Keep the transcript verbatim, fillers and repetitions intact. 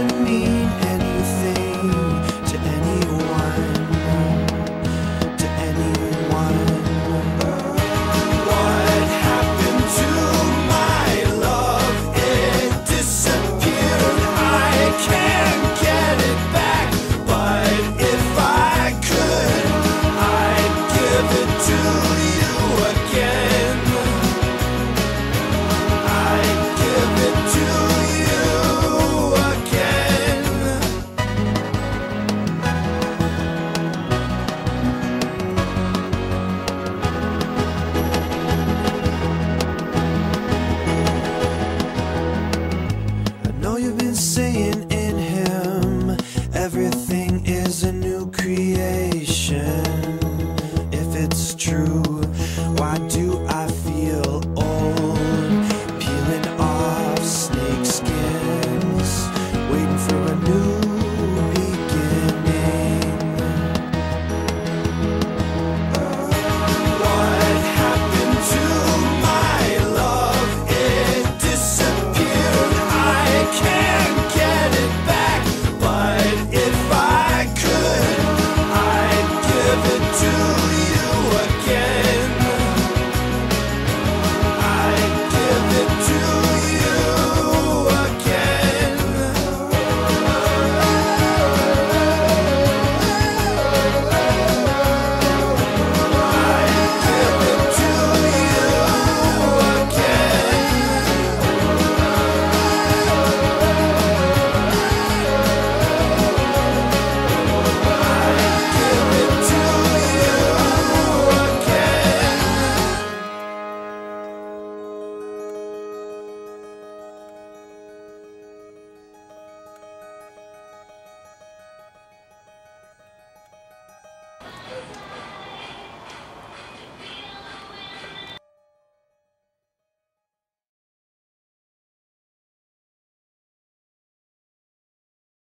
doesn't mean anything to anyone, to anyone. What happened to my love? It disappeared. I can't get it back, but if I could, I'd give it to you again. I'd give it to you again. I know you've been